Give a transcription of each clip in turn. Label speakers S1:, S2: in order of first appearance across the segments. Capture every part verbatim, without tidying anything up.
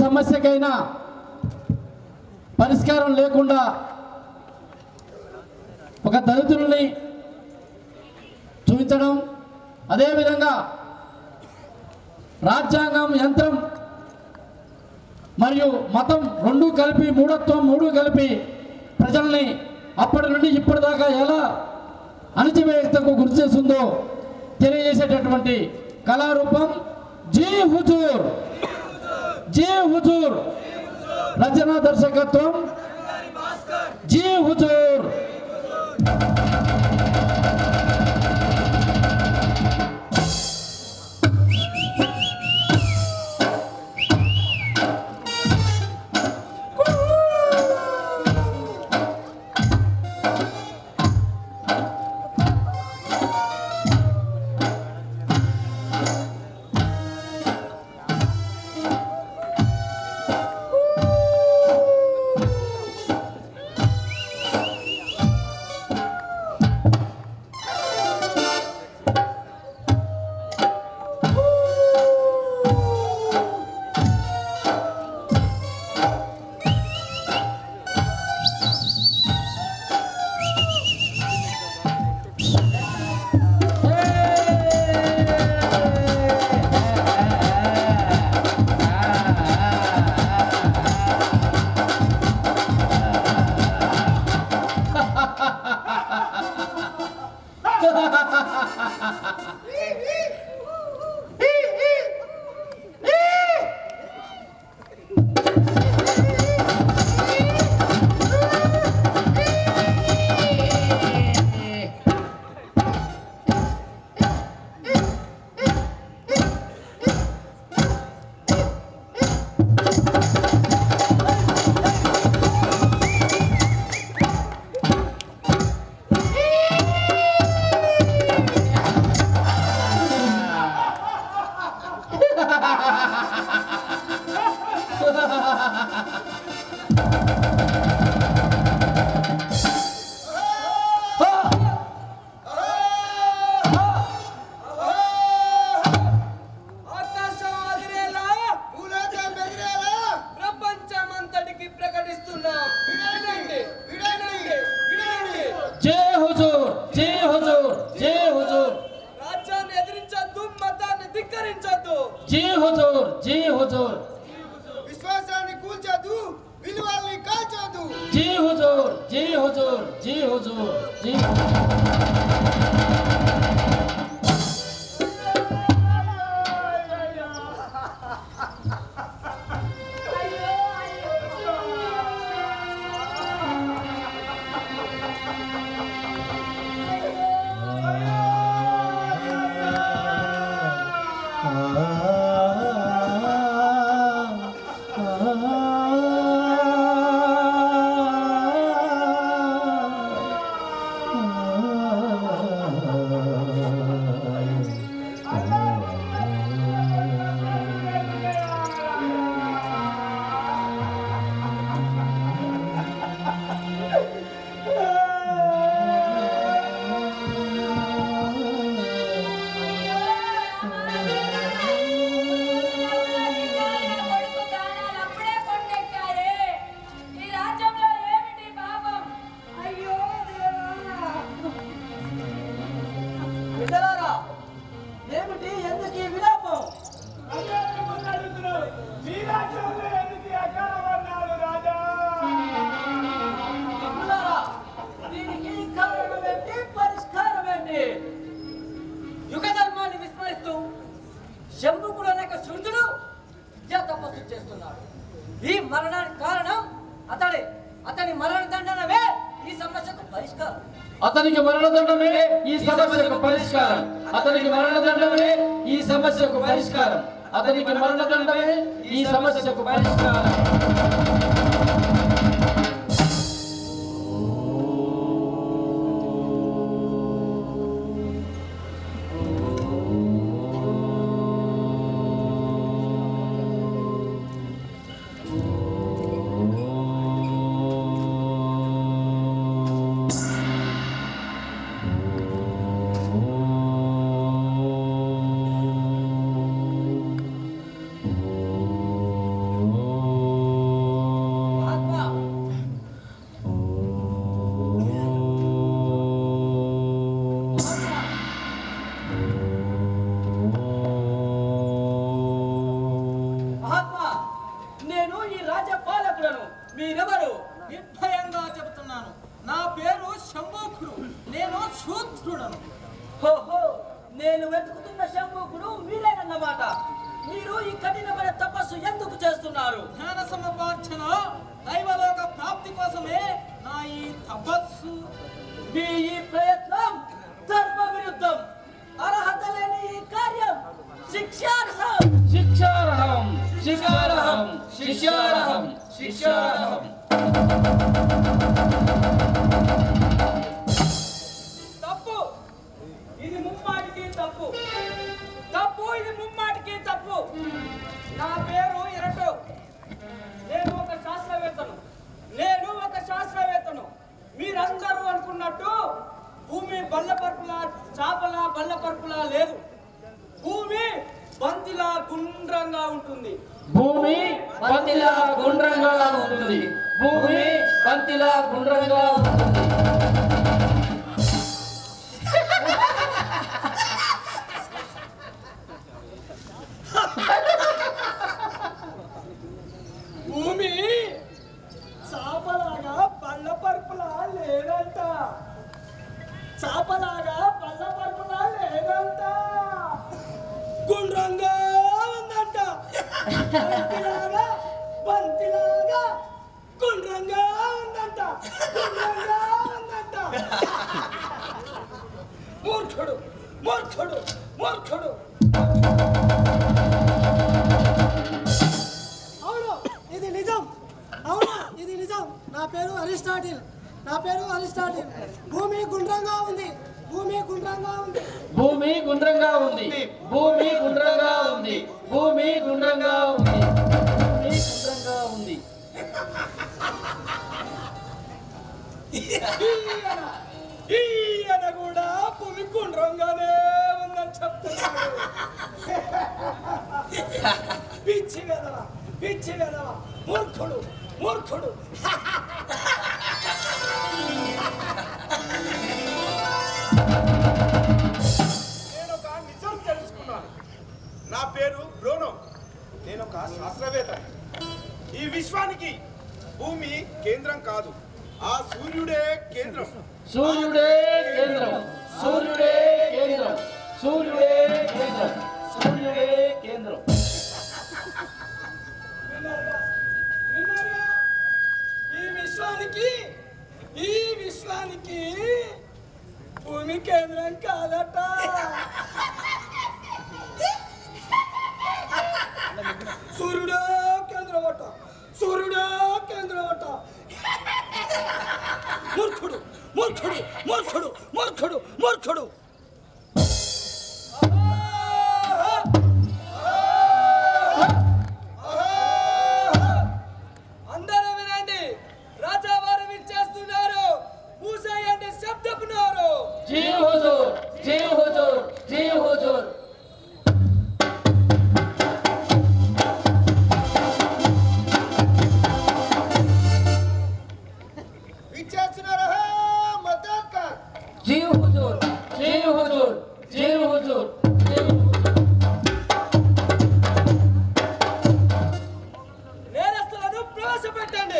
S1: సమస్యకైనా పరిష్కారం లేకుండా ఒక దళితుల్ని చూపించడం, అదేవిధంగా రాజ్యాంగం యంత్రం మరియు మతం రెండు కలిపి మూఢత్వం మూడు కలిపి ప్రజల్ని అప్పటి నుండి ఇప్పటిదాకా ఎలా అణచివేతకు గురి చేస్తుందో తెలియజేసేటటువంటి కళారూపం జీ హుజూర్. జీ హుజూర్ రచన దర్శకత్వం జీ హుజూర్. జీ హుజూర్. జీ హుజూర్
S2: విశ్వాసాన్ని కూల్చదు, విలువల్ని కాల్చదు.
S1: జీ హుజూర్. జీ హుజూర్. జీ హుజూర్. జీ
S3: శంభుకుడు అనేక శూద్రుడు విద్యా తపస్సు చేస్తున్నాడు. ఈ మరణానికి కారణం అతడే. అతని మరణ దండనమే ఈ సమస్యకు పరిష్కారం.
S1: అతనికి మరణదండమే ఈ సమస్యకు పరిష్కారం. అతనికి మరణదండమే ఈ సమస్యకు పరిష్కారం. అతనికి మరణదండమే ఈ సమస్యకు పరిష్కారం.
S4: Oh వెతుకుతున్నాను. నా పేరు శంభూకుడు. నేను శూద్రుడను.
S3: ఓహో, నేను వెతుకుతున్న శంభూకుడు మీరేనన్నమాట. మీరు ఈ కఠినమైన తపస్సు ఎందుకు చేస్తున్నారు?
S4: జ్ఞాన సముపార్జన దైవలోక ప్రాప్తి కోసమే నా ఈ తపస్సు.
S3: మీ ఈ ప్రయత్నం ధర్మ విరుద్ధం. అర్హత లేని ఈ కార్యం శిక్షార్హం.
S1: శిక్షార్హం శిక్షార్హం శిక్షార్హం శిక్షార్హం.
S4: తప్పు, ఇది ముమ్మాటికి తప్పు. తప్పు, ఇది ముమ్మాటికి తప్పు. నా పేరు ఎరటో. నేను ఒక శాస్త్రవేత్తను. నేను ఒక శాస్త్రవేత్తను. మీరందరూ అనుకున్నట్టు భూమి బల్లపరుపులా చాపలా బల్లపరుపులా లేదు. భూమి బంతిలా గుండ్రంగా ఉంటుంది.
S1: భూమి బంతిలా గుండ్రంగా ఉంటుంది. భూమి బంతిలా గుండ్రంగా ఉంటుంది.
S4: భూమి చాపలాగా బల్లపరుపులా లేదంట. చాపలాగా బల్లపరుపులా లేదంట. గుండ్రంగా ఉందంట. బంతిలాగా బంతిలాగా గుండ్రంగా ఉందంట. గుండ్రంగా ఉందంట. మూర్ఖుడు మూర్ఖుడు మూర్ఖుడు.
S5: అవును, ఇది నిజం. అవును, ఇది నిజం. నా పేరు అరిస్టాటిల్. నా పేరు అరిస్టాటిల్. భూమి గుండ్రంగా ఉంది. భూమి గుండ్రంగా ఉంది.
S1: భూమి గుండ్రంగా ఉంది. భూమి గుండ్రంగా ఉంది. భూమి గుండ్రంగా ఉంది. భూమి గుండ్రంగా ఉంది.
S4: ఈయన కూడా భూమి గుండ్రంగానే ఉందని చెప్తున్నాడు. పిచ్చి వెదవ పిచ్చి వెదవ మూర్ఖుడు మూర్ఖుడు.
S2: నేను ఒక నిజం తెలుసుకున్నాను. నా పేరు బ్రోనో. నేను ఒక శాస్త్రవేత్త. ఈ విశ్వానికి భూమి కేంద్రం కాదు, ఆ సూర్యుడే కేంద్రం.
S1: సూర్యుడే కేంద్రం. సూర్యుడే కేంద్రం. సూర్యుడే కేంద్రం. సూర్యుడే కేంద్రం.
S4: విన్నారా? విన్నారా? ఈ విశ్వానికి ఈ విశ్వానికి భూమి కేంద్రం కాదట. సూర్యుడే కేంద్రం అట. సూర్యుడే కేంద్రం అట. మూర్ఖుడు మూర్ఖుడు మూర్ఖుడు మూర్ఖుడు మూర్ఖుడు. అందరూ వినండి, రాజావారు విచ్చేస్తున్నారు. మూసేయండి శబ్దపునారు.
S1: జై హుజూర్ జై హుజూర్ జై హుజూర్.
S2: విచ్చేస్తున్నారు మద్దతుకార్.
S1: జై హుజూర్ జై హుజూర్ జై హుజూర్ జై హుజూర్.
S4: నేరస్తులను ప్రవేశపెట్టండి.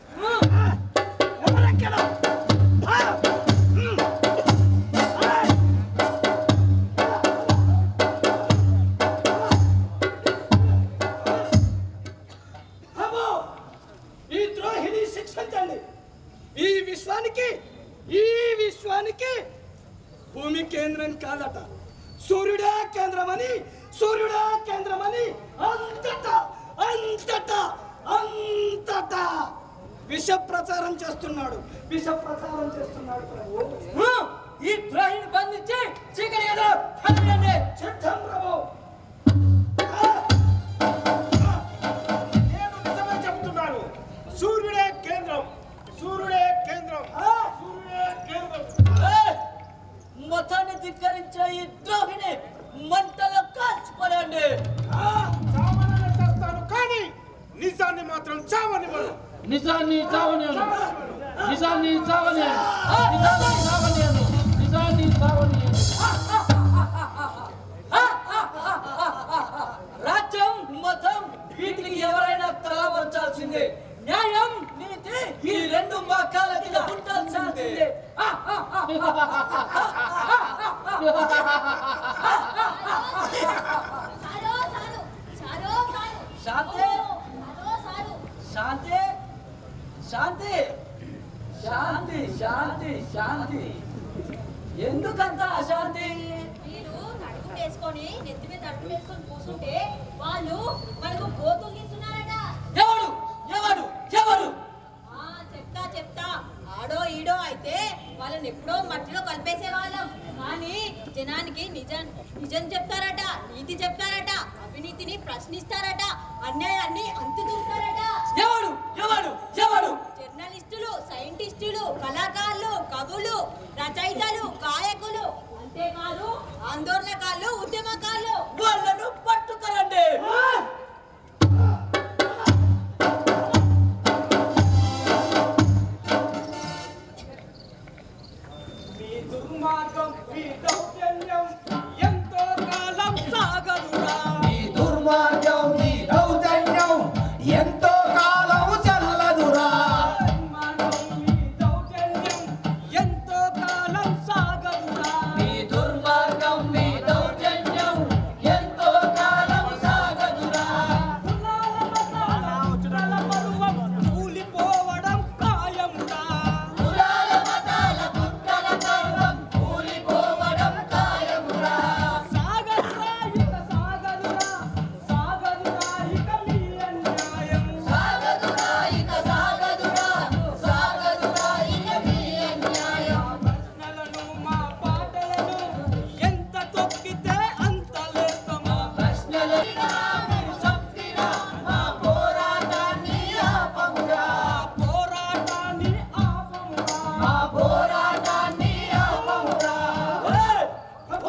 S4: అమ్మో! ఈ ద్రోహిని శిక్షించండి. ఈ విశ్వానికి ఈ విశ్వానికి భూమి కేంద్రం కాదట. సూర్యుడే కేంద్రమని సూర్యుడే కేంద్రమని అంతటా అంతటా అంతటా విష ప్రచారం చేస్తున్నాడు. విష ప్రచారం చేస్తున్నాడు ప్రభు.
S3: ఈ ద్రోహిని బంధించి చీకటి కదా పడేయండి.
S4: చిత్తం ప్రభు.
S2: నేను నిజమే చెప్తున్నాను. సూర్యుడే కేంద్రం. సూర్యుడే కేంద్రం. సూర్యుడే కేంద్రం.
S3: ఏయ్! మతాన్ని ధిక్కరించే ఈ ద్రోహిని మంటలో కాల్చిపడండి.
S2: ఆ, చావనని చేస్తాను కానీ నిజాన్ని మాత్రం చావనివ్వను.
S1: నిజాన్ని చావనియను. నిజాన్ని చావనియను. నిజాన్ని చావనియను. నిజాన్ని చావనియను.
S3: రాజ్యం మతం వీటికి ఎవరైనా తల వంచాల్సిందే. న్యాయం నీతి ఈ రెండు మా కాళ్ళ కింద ఉంటా శాంతి శాంతి శాంతి శాంతి శాంతి శాంతి ఎందుకంత అశాంతి?
S6: మీరు నడుము వేసుకొని నెత్తి మీద నడుము వేసుకొని కూర్చుంటే వాళ్ళు మనకు గోతులు తీస్తున్నారట.
S3: ఎవడు ఎవడు ఎవడు?
S6: ఆ చెప్తా చెప్తా ఆడో ఈడో అయితే వాళ్ళని ఎప్పుడో మట్టిలో కలిపేసే వాళ్ళం. కానీ జనానికి నిజం నిజం చెప్తారట, నీతి చెప్తారట, అవినీతిని ప్రశ్నిస్తారట, అన్యాయాన్ని అంతుతుంటారట.
S3: ఎవడు ఎవడు ఎవడు?
S6: జర్నలిస్టులు, సైంటిస్టులు, కళాకారులు, కవులు, రచయితలు, గాయకులు, అంతేకాదు ఆందోళనకారులు, ఉద్యమకారులు.
S3: వాళ్ళను పట్టుకరండి.
S4: మీ దుర్మార్గం మీ దౌర్జన్యం ఎంతో కాలం సాగదురా.
S1: ఈ దుర్మార్గం ఈ దౌర్జన్యం ఎంతో కాలం చల్లదురా.
S4: దుర్మార్గం మీ దౌర్జన్యం ఎంతో కాలం సాగదురా.
S1: ఈ దుర్మార్గం ఈ దౌర్జన్యం ఎంతో కాలం సాగదురా.
S4: కులాల మతాల కుట్రల పర్వం కూలిపోవడం ఖాయంరా.
S1: కులాల మతాల కుట్రల పర్వం కూలిపోవడం ఖాయమురా.
S4: సాగదురా ఇక సాగదురా, సాగదురా ఇక మీ అన్యాయం.
S1: సాగదురా ఇక సాగదురా, సాగదురా ఇక మీ అన్యాయం.
S4: ప్రశ్నలను మా పాటలను ఎంత తొక్కితే అంత లేస్తమా.
S1: ప్రశ్నలైనా మీరు చంపినా మా పోరాటాన్ని ఆపమురా.
S4: పోరాటాన్ని ఆపమురా.
S1: మా పోరాటాన్ని ఆపమురా.
S3: ఏయ్! ప్రభు!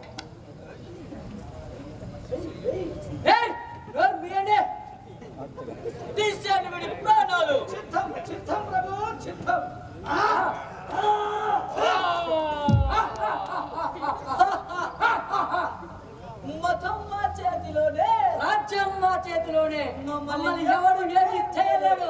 S3: ఏయ్! ఎవరు మీరండి? తీసేయండి వీడి ప్రాణాలు.
S4: చిత్తం చిత్తం ప్రభు చిత్తం.
S3: మతం మా చేతిలోనే, రాజ్యం మా చేతిలోనే. మమ్మల్ని ఎవడు ఏమి చేయలేడు.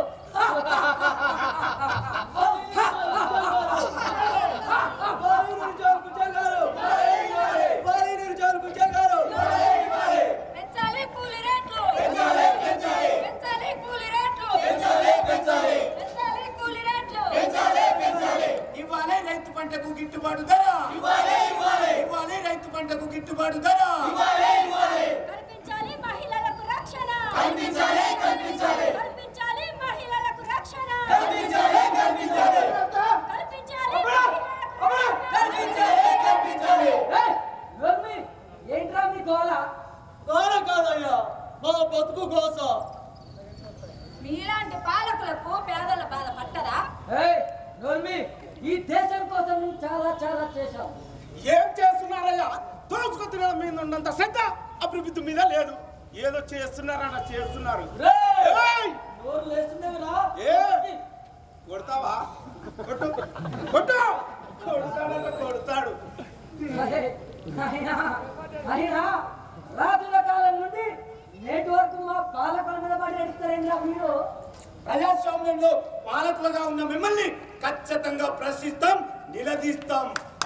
S6: పెంచాలి కూలి రేట్లు, పెంచాలి కూలి రేట్లు, పెంచాలి కూలి రేట్లు.
S2: ఇవ్వాలి రైతు పంటకు గిట్టుబాటు ధర. ఇవ్వాలి ఇవ్వాలి రైతు పంటకు గిట్టుబాటు ధర.
S6: కల్పించాలి మహిళలకు రక్షణ,
S1: కల్పించాలి, కల్పించాలి.
S6: కల్పించాలి మహిళలకు రక్షణ,
S1: కల్పించాలి, కల్పించాలి.
S6: కల్పించాలి మహిళలకు రక్షణ.
S1: కల్పించాలి, కల్పించాలి.
S3: ఏయ్! ఎవరు మీ? ఏంట్రా మీ గోల?
S4: గోల కాదయ్యా మా బతుకు గోస.
S6: మీలాంటి పాలకులకు పేదల బాధ పట్టదా?
S3: ఏయ్! ఎవరు మీ? ఈ దేశం కోసం మేము చాలా చాలా చేశాం.
S2: ఏం చేస్తున్నారయ్యా? దోచుకు తినడం మీద ఉన్నంత శ్రద్ధ అభివృద్ధి మీద లేదు. ఏదో చేస్తున్నారన్న చేస్తున్నారు.
S3: రేయ్!
S2: ఏయ్!
S3: నోరు లేస్తుందేమిరా?
S2: ఏ? కొడతావా? కొట్టు కొట్టు కొడతాడన్న కొడతాడు.
S3: అరే, నాయనా, నాయనా, రాజుల కాలం నుండి నేటి వరకు మా పాలకుల మీద పడి అడుగుతారేంద్రా మీరు?
S2: ప్రజాస్వామ్యంలో పాలకులుగా ఉన్న మిమ్మల్ని ఖచ్చితంగా ప్రశ్నిస్తాం, నిలదీస్తాం.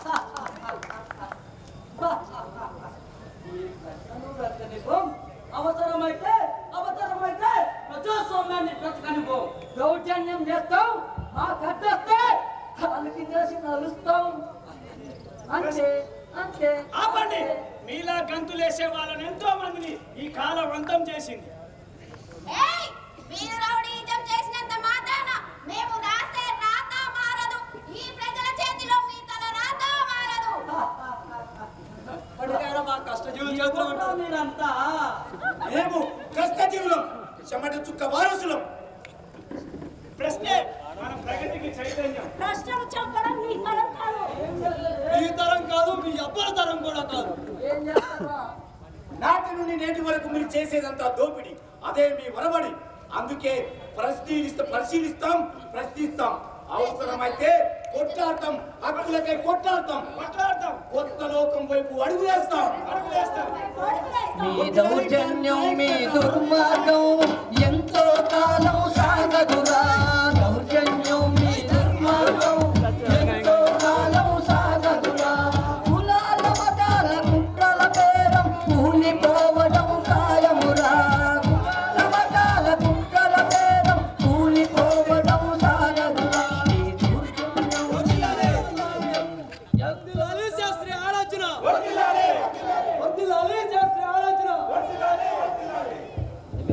S3: ఈ ప్రశ్నలు బ్రతకనివ్వం. అవసరమైతే అవసరమైతే ప్రజాస్వామ్యాన్ని బ్రతకనివ్వం. దౌర్జన్యం చేస్తాం, మా కట్టొస్తే కాలుకి చేసి నలుస్తాం. అంతే అంతే
S4: ఆపండి. మీలా గంతులేసే వాళ్ళని ఎంతో మందిని ఈ కాలం అంతం చేసింది.
S6: ఏయ్! మీరు రౌడీయిజం చేసినంత మాత్రాన మేము రాసే రాత మారదు. ఈ ప్రజల చేతిలో మీ తల రాత మారదు.
S3: అడిగారా మా కష్టజీవులు చేతులు ఉంటాం మీరంతా?
S2: మేము కష్టజీవులం, చెమట చుక్క వారసులం.
S4: ప్రశ్నే మన ప్రగతికి చైతన్యం.
S6: ప్రశ్నలు చెప్పడం మీ తరం కాదు.
S4: మీ తరం కాదు, మీ అబ్బల తరం కూడా కాదు.
S3: ఏం చేస్తారా?
S2: నాటి నుండి నేటి వరకు మీరు చేసేదంతా దోపిడీ, అదే మీ వరబడి. అందుకే పరిశీలిస్తా పరిశీలిస్తాం ప్రశ్నిస్తాం, అవసరమైతే కొట్లాడతాం, హక్కులకై కొట్లాడతాం
S4: కొట్లాడతాం,
S2: కొత్త లోకం వైపు అడుగులేస్తాం
S4: అడుగులేస్తాం.
S1: మీ దౌర్జన్యం మీ దుర్మార్గం ఎంతో కాలం సాగ